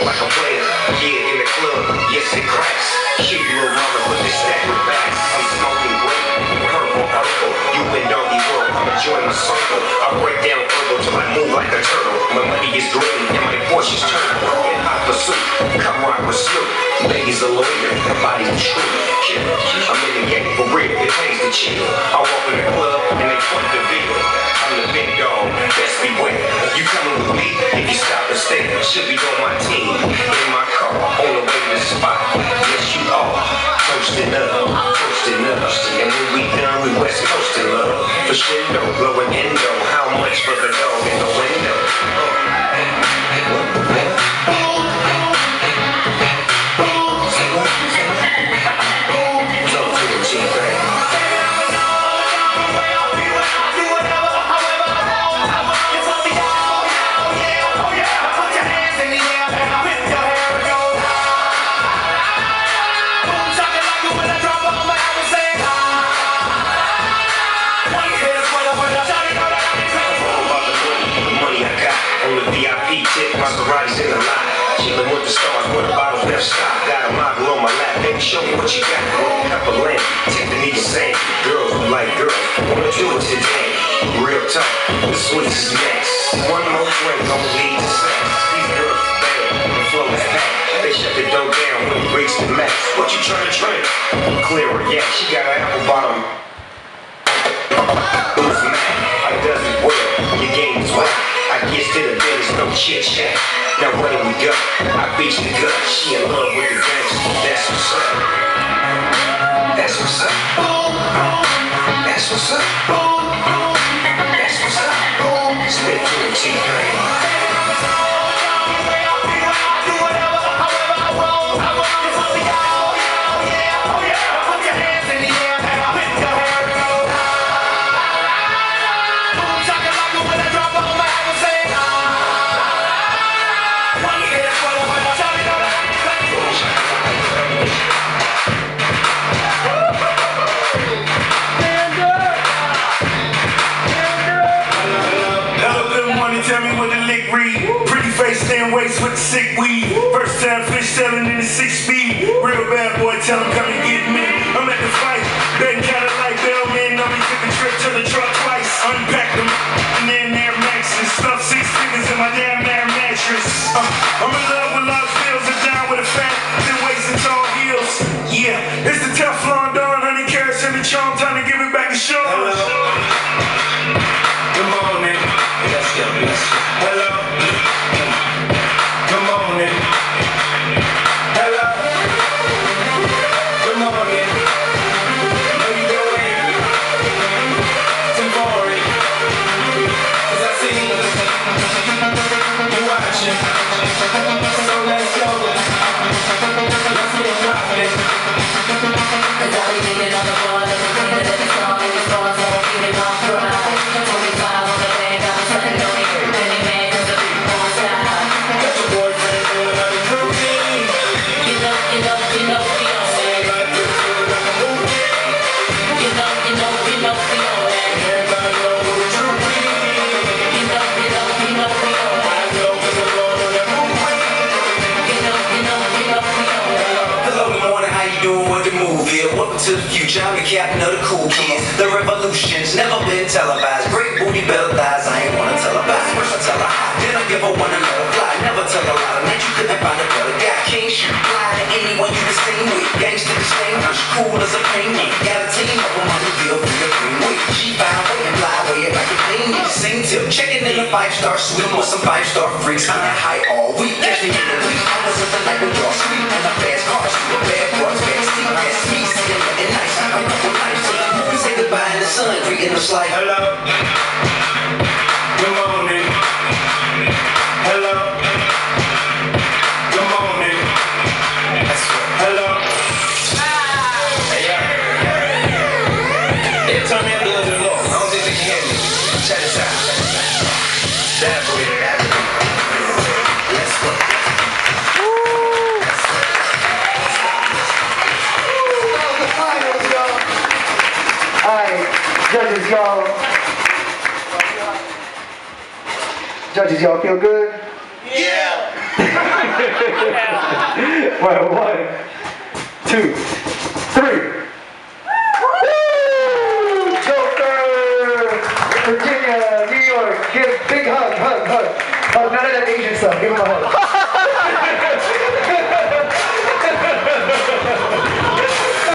like a player. Yeah, in the club, yes it cracks. Cute little mama, put this stack with backs. I'm smoking great, purple, purple. You in doggy world, I'ma join my circle. I break down herbal till I move like a turtle. My money is green and my Porsche's turbo. In hot pursuit, come rock with Snoop. Baby's a lawyer, her body's a true killer. I'm in the game for real, it pays to chill. I walk in the club and they front the bill. I'm the big dog, best beware. You coming with me if you stop and stay. Should be on my team, in my car, on the way to the spot. Yes, you are. Toasting up, toasting up. And when we done, we West Coastin' love. For shindo, blowing endo. How much for the dog in the window? Maseratis in the lot, chillin' with the stars, where the bottles never stop. Got a model on my lap, baby, show me what you got. One cup of land, Tiffany and Sandy. Girls who like girls, wanna do it today. Real talk, the sweetest is next. One more drink, gon' lead to sex. These girls is bad, the flow is packed. They shut the dough down when we reach the max. What you tryna drink? Clearer, yeah, she got an apple bottom. Who's mad? I does it well, your game is whack. I guess to the bed is no chit chat. Now where do we go? I beat the gut. She in love with the gangster. That's what's up. That's what's up. That's what's up. That's what's up. Spit to the T-Pain. Waist with the sick weed. First time fish selling in the 6-speed. Real bad boy, tell him come and get me. I'm at the fight, betting kinda like Bellman. Know we took a trip to the truck twice. Unpacked them and then Air Max and stuffed 6 figures in my damn Air mattress. I'm in love with large bills and down with a fat, thin waist and tall heels. Yeah, it's the Teflon Don, 100 carats in the charm. Time to give it back to Sean. Hello. Good morning. Let's go. Hello. To the future, I'm the captain of the cool kids. The revolution's never been televised. Great booty, bell thighs, I ain't wanna televise. First I tell her hi, then I give her one another fly. Never tell a lie, man, you couldn't find a better guy. Can't shoot, fly to anyone you the same with. Gangsta distinguished, cool as a penguin. Got a team of them on the field for the green week. She found way and fly away like a genius. Same tip, checking in a 5-star suite with some 5-star freaks. I'm that high all week. Catch me in the week, I was at the night with y'all sweet. And a fast car, super bad boys, fast seat. That's me, sitting and nice. I'm a couple nights. We say goodbye in the sun, greeting us like hello. Good morning. Hello. Good morning. Hello. Hey, yeah, turn me up a little bit low. I don't think they can hear me. Check this out. That's what it is. Let's go. Alright, judges, y'all. Judges, y'all feel good? Yeah. Well, 1, 2, 3. Woo! Joker! Virginia, New York, give big hug. None of that Asian stuff. Give him a hug.